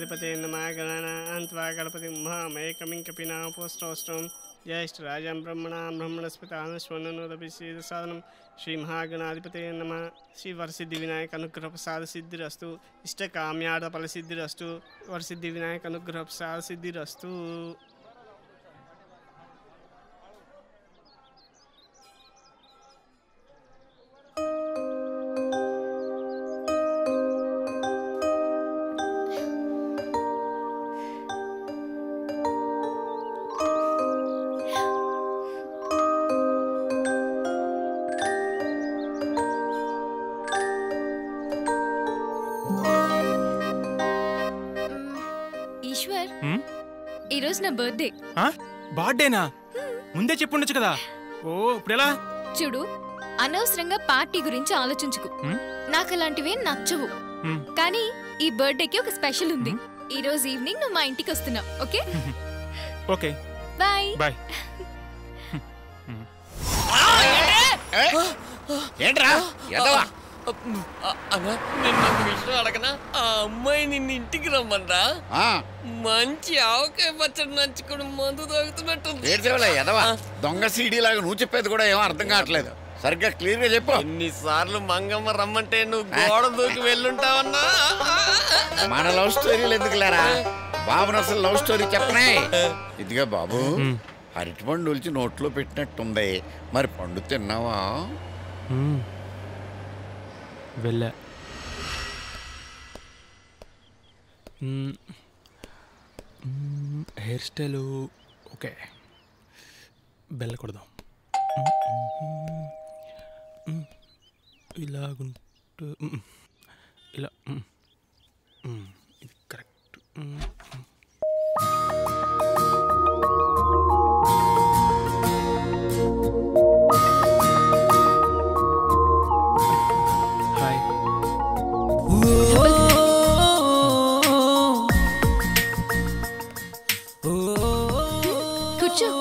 गणाधिपते नमः गणानान्त्वा गणपतिं महामैकमिं कपिनापोष्टोष्टं ज्येष्ठराजं ब्रह्मणां ब्रह्मणस्पतानुस्मरणोदभिषेदसाधनं श्रीमहागणाधिपते नमः। श्री वरसिद्धिविनायक अनुग्रह प्रसाद सिद्धिरस्तु। इष्टकाम्यार्थ फलसिद्धिरस्तु। वरसिद्धिविनायक अनुग्रह प्रसाद सिद्धिरस्तु। ఈశ్వర్ ఈరోజు నా బర్త్డే. బర్త్డేనా? ముందే చెప్పుండొచ్చు కదా. ఓ ఇప్పుడెలా? చూడు, అనవసరంగా పార్టీ గురించి ఆలోచించుకు. నాకు అలాంటివే నచ్చవు. కానీ ఈ బర్త్డేకి ఒక స్పెషల్ ఉంది. ఈ రోజు ఈవినింగ్ నువ్వు మా ఇంటికి వస్తున్నావు. Okay okay bye bye. ఏంట్రా ఎదవా? నిన్న విషయం అడగనా? ఆ అమ్మాయి నిన్ను ఇంటికి రమ్మన్నా మంచి ఆవకాయ పచ్చడి నంచుకుని మందు తాగుతున్నట్టుంది. ఎదవా దొంగ సీడీ లాగా నువ్వు చెప్పేది కూడా ఏమో అర్థం కావట్లేదు. సరిగ్గా క్లియర్ గా చెప్పు. ఎన్నిసార్లు మంగమ్మ రమ్మంటే నువ్వు గోడ దూకి వెళ్ళుంటావన్నా. మన లవ్ స్టోరీలు ఎందుకు లేరా బాబుని అసలు లవ్ స్టోరీ చెప్పనే. ఇదిగా బాబు, అరటిపండు ఒలిచి నోట్లో పెట్టినట్టుంది. మరి పండు తిన్నావా? వెళ్ళా. హెయిర్ స్టైలు ఓకే, బెల్ల కొడదాం. ఇలాగుంటూ ఇలా ఇది కరెక్ట్. హాయ్. కూర్చో.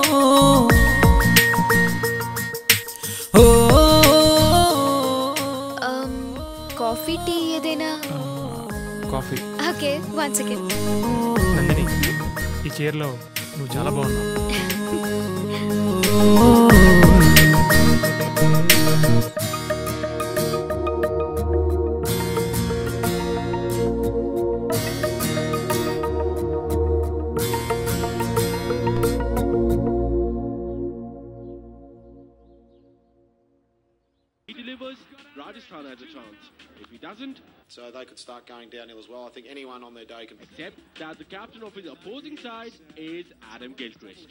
కాఫీ టీ ఏదైనా? కాఫీ. Okay, 1 second. నందిని, ఈ చీరలో నువ్వు చాలా బాగున్నావు. Rajasthan has a chance. If he doesn't, so they could start going downhill as well. I think anyone on their day can. Except that the captain of his opposing side is Adam Gilchrist.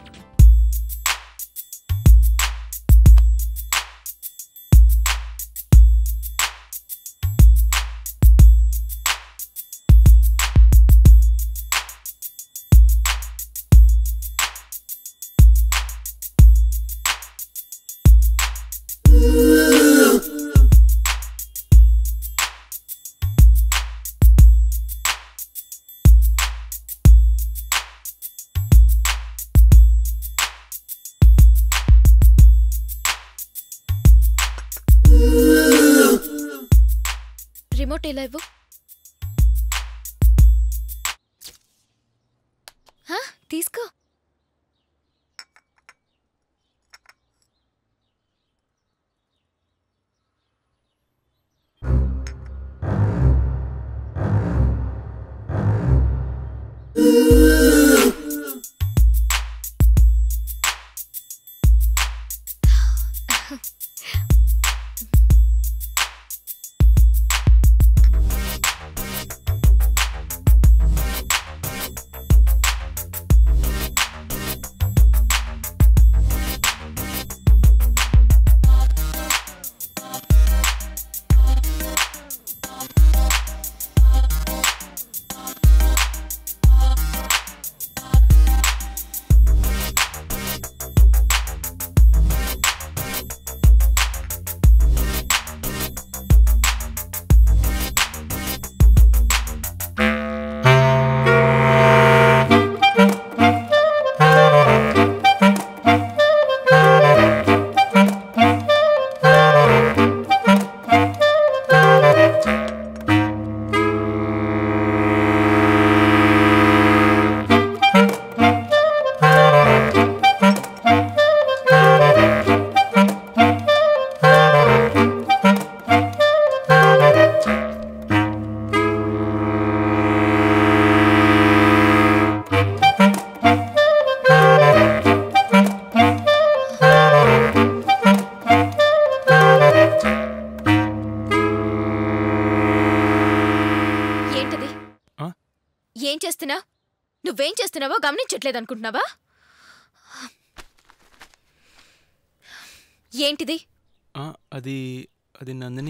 Remote ఎలా ఇవ్వు? తీసుకో. నువ్వేం చేస్తున్నావో గమనించట్లేదు అనుకుంటున్నావా? ఏంటిది? అది అది నందిని.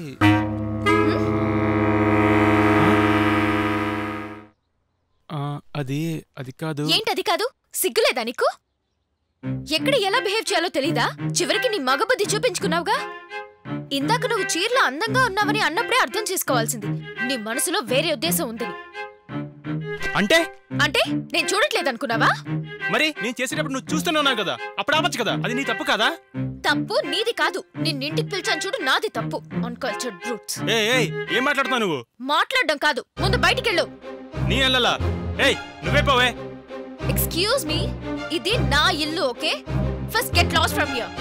అది అది కాదు. ఏంటది కాదు? సిగ్గులేదా నీకు? ఎక్కడ ఎలా బిహేవ్ చేయాలో తెలీదా? చివరికి నీ మగబుద్ధి చూపించుకున్నావుగా. ఇందాక నువ్వు చీరలో అందంగా ఉన్నావని అన్నప్పుడే అర్థం చేసుకోవాల్సింది నీ మనసులో వేరే ఉద్దేశం ఉందని. అంటే అంటే నేను చూడట్లేదనుకున్నావా? మరి నేను చేసేటప్పుడు నువ్వు చూస్తూనే ఉన్నావు కదా, అప్పుడు ఆపచ్చు కదా. అది నీ తప్పు కదా? తప్పు నీది కాదు. నిన్నింటికి పిలిచాను చూడు, నాది తప్పు. Uncultured brutes. ఏం మాట్లాడుతున్నావు నువ్వు? మాట్లాడడం కాదు, ముందు బయటికెళ్ళు. నీ అల్లలా. నువ్వే పోవే. ఎక్స్క్యూజ్ మీ, ఇది నా ఇల్లు. Okay, first get lost from here.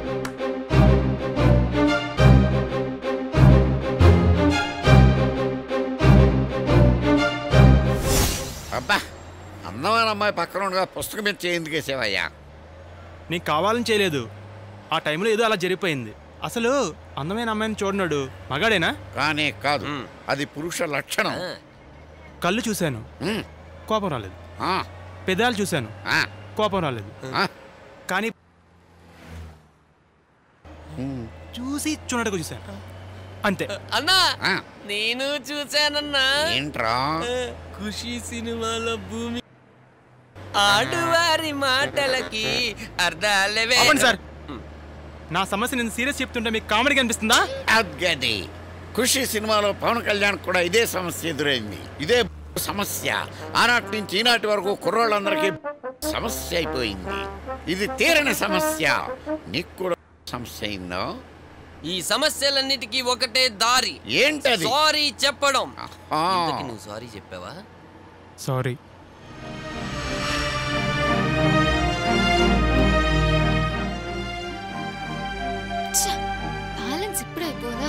అబ్బా, అందమైన అమ్మాయి పక్కన ఉండగా పుస్తకం మీద చేయిందుకు వేసేవయ్యా. నీకు కావాలని చేయలేదు, ఆ టైంలో ఏదో అలా జరిగిపోయింది. అసలు అందమైన అమ్మాయిని చూడన్నాడు మగాడేనా? కానీ కాదు, అది పురుష లక్షణం. కళ్ళు చూశాను, కోపం రాలేదు. పెదాలు చూశాను, కోపం రాలేదు. కానీ చూసి చూడటకు చూశాను, అంతే. అన్నా నేను చూశానన్నా. ఏంట్రా? ఖుషి సినిమాలో భూమి ఆడువారి మాటలకి అర్థాలవే. సార్, నా సమస్య నేను సీరియస్ చెప్తుంటే మీకు కామెడీ కనిపిస్తుందా? అద్గది. ఖుషి సినిమాలో పవన్ కళ్యాణ్ కూడా ఇదే సమస్య ఎదురైంది. ఇదే సమస్య ఆనాటి నుంచి ఈనాటి వరకు కుర్రోళ్ళందరికీ సమస్య అయిపోయింది. ఇది తీరని సమస్య. నీకు కూడా సమస్య అయిందో? ఈ సమస్యలన్నిటికీ ఒకటే దారి. ఏంటది? సారీ చెప్పడం. నువ్వు సారీ చెప్పావా? సారీ. బ్యాలెన్స్ ఇప్పుడు అయిపోదా?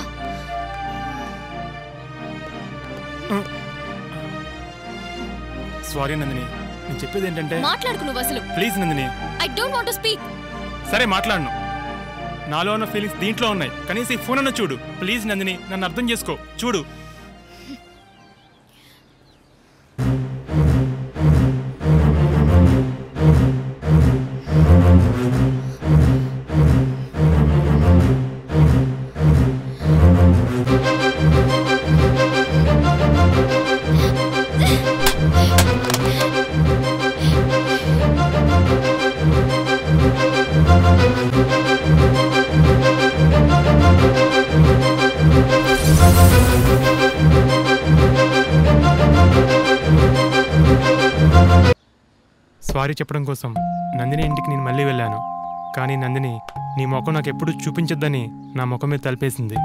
సారీ నందిని, నేను చెప్పేది ఏంటంటే మాట్లాడుకు నువ్వు అసలు. Please Nandini. I don't want to speak. సరే మాట్లాడను. నాలో ఉన్న ఫీలింగ్స్ దీంట్లో ఉన్నాయి. కనీసం ఈ ఫోన్ అన్న చూడు ప్లీజ్ నందిని, నన్ను అర్థం చేసుకో. చూడు. సారీ చెప్పడం కోసం నందిని ఇంటికి నేను మళ్ళీ వెళ్ళాను. కానీ నందిని నీ ముఖం నాకు ఎప్పుడు చూపించొద్దని నా ముఖం మీద తలిపేసింది.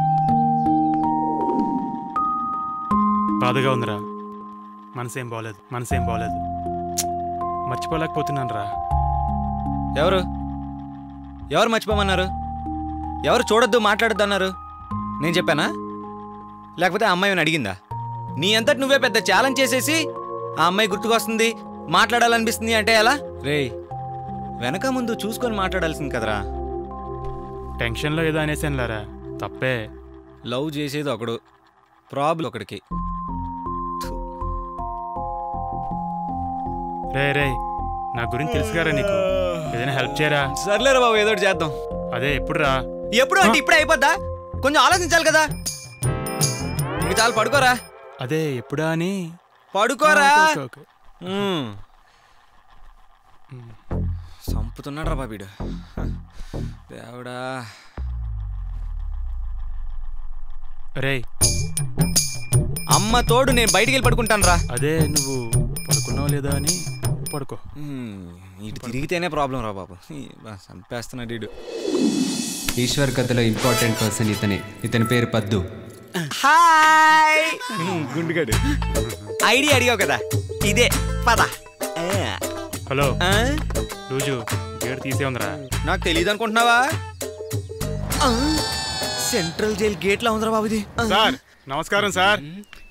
బాధగా ఉందిరా. మనసేం బాగోలేదు. మర్చిపోలేకపోతున్నాను రా. ఎవరు మర్చిపోమన్నారు? ఎవరు చూడొద్దు మాట్లాడొద్దు అన్నారు? నేను చెప్పానా? లేకపోతే ఆ అమ్మాయి అడిగిందా? నీ అంతటి నువ్వే పెద్ద ఛాలెంజ్ చేసేసి ఆ అమ్మాయి గుర్తుకొస్తుంది, మాట్లాడాలనిపిస్తుంది అంటే ఎలా? రేయ్, వెనక ముందు చూసుకొని మాట్లాడాల్సింది కదరా. టెన్షన్లో ఏదో అనేసాను లేరా, తప్పే. లవ్ చేసేది ఒకడు, ప్రాబ్లం ఒకడికి. రే నా గురించి తెలుసుగారా నీకు, ఏదైనా హెల్ప్ చేయరా? సర్లేరా బాబు, ఏదో చేద్దాం. అదే ఎప్పుడు రా? ఎప్పుడు అంటే ఇప్పుడే అయిపోద్దా? కొంచెం ఆలోచించాలి కదా. ఇంక చాలు, పడుకోరా. అదే ఎప్పుడా అని. పడుకోరా. చంపుతున్నాడు రా బాబీడు. దేవుడా. రే అమ్మ తోడు, నేను బయటికి వెళ్ళి పడుకుంటాను రా. అదే నువ్వు పడుకున్నావు లేదా అని. పడుకో. ఇటు తిరిగితేనే ప్రాబ్లం రా బాబు. చంపేస్తున్నాడు ఇడు. ఈశ్వర్ కథలో ఇంపార్టెంట్ పర్సన్ ఇతని పేరు పద్దు. హాయ్ గుండుగాడు. ఐడియా అడిగావు కదా, ఇదే పద. హలో రోజు గేట్ తీసే ఉందిరా. నాకు తెలియదు అనుకుంటున్నావా? సెంట్రల్ జైల్ గేట్ లా ఉందిరా బాబు ఇది. సార్ నమస్కారం సార్.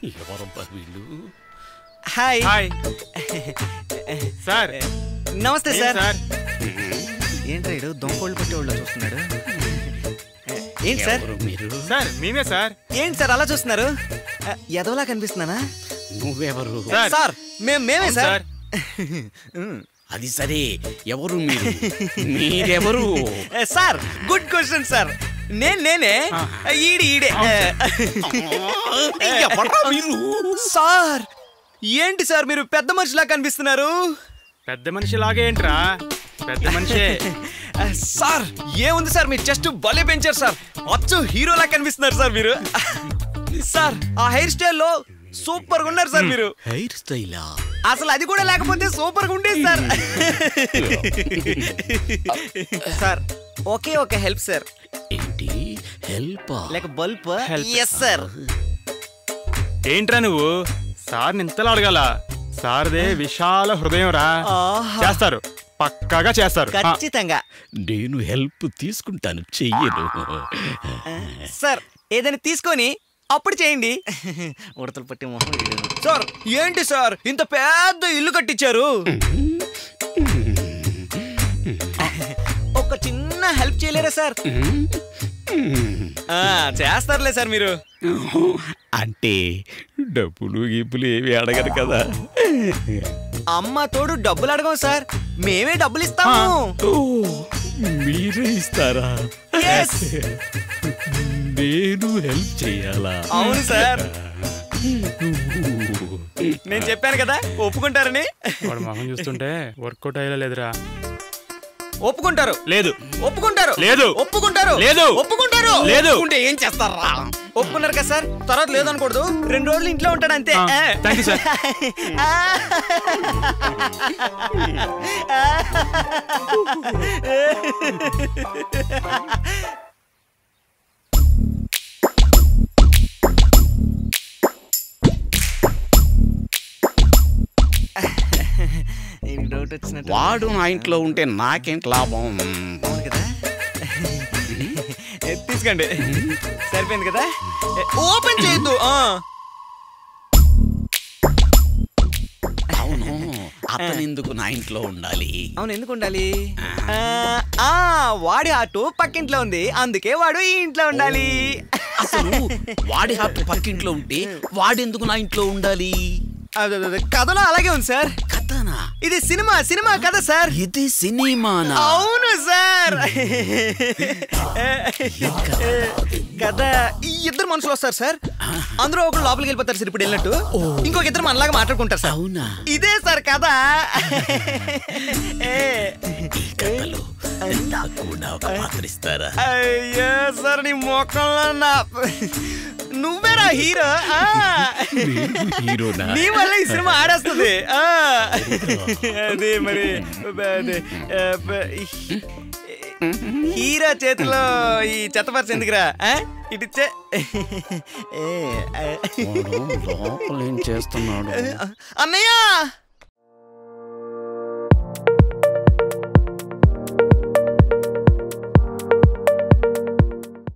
Hi hi sir. నమస్తే సార్. ఏంట్రా ఇడు దొంగోళ్ళు పట్టేవాళ్ళు చూస్తున్నాడు? ఏంటి సార్? సార్ మేమే సార్. ఏంటి సార్ అలా చూస్తున్నారు? ఎదవలా కనిపిస్తున్నానా? నువ్వెవరు? సార్ మేమే సార్. అది సరే, ఎవరు మీరు? మీరెవరు? Sir good question sir. నేనే ఈడే మీరు. సార్ ఏంటి సార్ మీరు పెద్ద మనిషిలా కనిపిస్తున్నారు? పెద్ద మనిషిలాగే ఏంట్రా, పెద్ద మనిషే. సార్ ఏముంది సార్, మీరు చెస్ట్ భలే పెంచారు సార్. అచ్చు హీరోలా కనిపిస్తున్నారు సార్ మీరు. సార్ ఆ హెయిర్ స్టైల్లో సూపర్ గా ఉన్నారు సార్ మీరు. హెయిర్ స్టైలా? అసలు అది కూడా లేకపోతే సూపర్ గా ఉండేది sir. Sir okay okay help sir. ఏంటి హెల్ప్? లేక బల్బ్? Yes sir. ఏంట్రా నువ్వు సార్ని ఇంతలా అడగాల? సార్దే విశాల హృదయం రా. చేస్తారు, పక్కాగా చేస్తారు. ఖచ్చితంగా. నేను హెల్ప్ తీసుకుంటాను, చెయ్యను. సార్ ఏదైనా తీసుకొని అప్పుడు చేయండి. ఉడతలు పట్టి మొహం. సార్ ఏంటి సార్ ఇంత పెద్ద ఇల్లు కట్టించారు? ఒక చిన్న హెల్ప్ చేయలేరా సార్? చేస్తారులే సార్ మీరు. అంటే డబ్బులు గిప్పులు ఏవి అడగరు కదా? అమ్మ తోడు డబ్బులు అడగం సార్, మేమే డబ్బులు ఇస్తాము. మీరే ఇస్తారా? నేను హెల్ప్ చేయాలా? అవును సార్. నేను చెప్పాను కదా ఒప్పుకుంటారని. వాడు మొహం చూస్తుంటే వర్కౌట్ అయ్యేలా లేదురా. ఒప్పుకుంటారు? లేదు. ఒప్పుకుంటారు? లేదు. ఒప్పుకుంటారు? లేదు. ఒప్పుకుంటారు? లేదు. ఒప్పుకుంటే ఏం చేస్తారా? ఒప్పుకున్నారు కదా సార్, తర్వాత లేదనకూడదు. 2 రోజులు ఇంట్లో ఉంటాడు అంతే. Thank you sir. డౌట్ వచ్చినట్టు. వాడు నా ఇంట్లో ఉంటే నాకేంటి లాభం? అవును కదా, తీసుకోండి. సరిపోయింది కదా, ఓపెన్ చేయొద్దు. అవును, అతను ఎందుకు నా ఇంట్లో ఉండాలి? అవును ఎందుకు ఉండాలి? వాడి హార్ట్ పక్కింట్లో ఉంది, అందుకే వాడు ఈ ఇంట్లో ఉండాలి. అసలు వాడి హార్ట్ పక్కింట్లో ఉంటే వాడెందుకు నా ఇంట్లో ఉండాలి? కథలో అలాగే ఉంది సార్. కథనా? ఇది సినిమా కథ సార్. ఇది సినిమానా? అవును సార్. కథ ఇద్దరు మనుషులు వస్తారు సార్, అందరూ ఒకరు లోపలికి వెళ్ళిపోతారు సార్. ఇప్పుడు వెళ్ళినట్టు ఇంకొక ఇద్దరు మనలాగా మాట్లాడుకుంటారు సార్. అవునా? ఇదే సార్ కథ. అయ్యో సార్ నీ మొక్కల్లో నువ్వేరా హీరో. హీరోనా? నీ వల్ల ఈ సినిమా ఆడేస్తుంది. అదే మరి హీరో చేతిలో ఈ చెత్తపరిచి ఎందుకురా? ఇటిచ్చే. ఏం చేస్తున్నాడు అన్నయ్య?